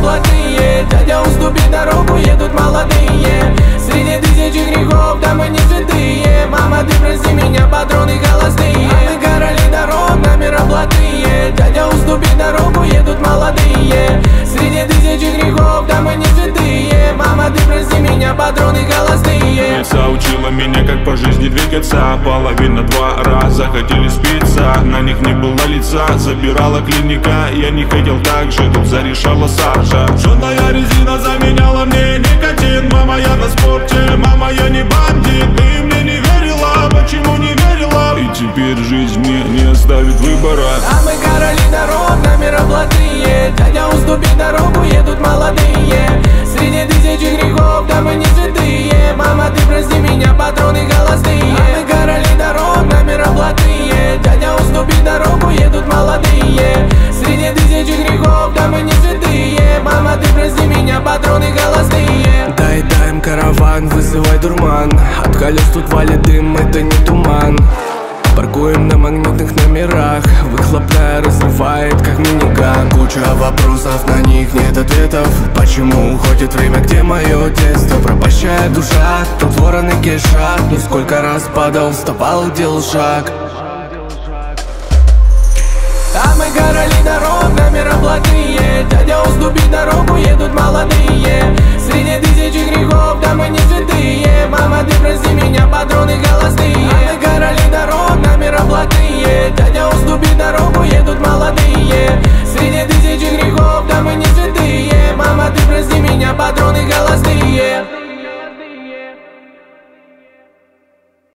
блатные. Дядя, уступи дорогу, едут молодые. Среди тысячи грехов, да мы не святые. Мама, ты прости меня, патроны холостые. А мы короли дорог, номера блатные. Дядя, уступи дорогу, едут молодые. Среди тысячи грехов, да мы не святые. Мама, ты прости меня, патроны холостые. Отца учила меня, как по жизни двигаться. Половина 2 раза хотели спиться, на них не было лица. Забирала клиника, я не хотел так же, тут зарешала Саша. Жжёная резина заменяла мне никотин. Мама, я на спорте, мама, я не бандит. Ты мне не верила, почему не верила? И теперь жизнь мне не оставит выбора. А мы короли дорог, номера блатные. Дядя, уступи дорогу, едут молодые. Среди тысячи грехов, да мы не святые. Мама, ты прости меня, патроны холостые. А мы короли дорог, номера блатные. Дядя, уступи дорогу, едут молодые. Среди тысячи грехов, да мы не святые. Мама, ты прости меня, патроны холостые. Дай им караван, вызывай дурман. От колес тут валит дым, это не туман. Паркуем на магнитных номерах. Выхлопная разрывает, как миниган. Куча вопросов, на них нет ответов. Почему уходит время, где мое детство? Пропащая душа, тут вороны кишат. Ну сколько раз падал, вставал, делал шаг. А мы короли дорог, номера блатные. Дядя, уступи дорогу, едут молодые. Среди